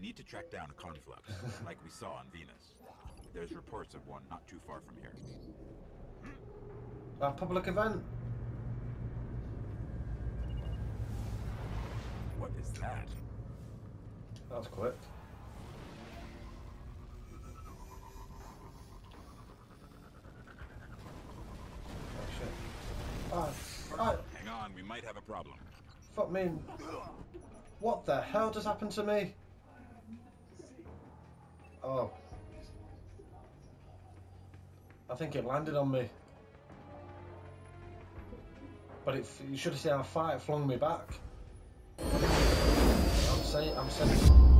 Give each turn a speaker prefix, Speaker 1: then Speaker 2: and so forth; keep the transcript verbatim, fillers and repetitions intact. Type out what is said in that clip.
Speaker 1: need to track down a conflux, like we saw on Venus. There's reports of one not too far from here.
Speaker 2: A public event?
Speaker 1: What is that?
Speaker 2: That was quick. Oh shit. Oh, oh,
Speaker 1: Hang on, we might have a problem.
Speaker 2: fuck me. What the hell just happened to me? Oh. I think it landed on me. But it, you should have seen how far it flung me back. I'm saying, I'm saying.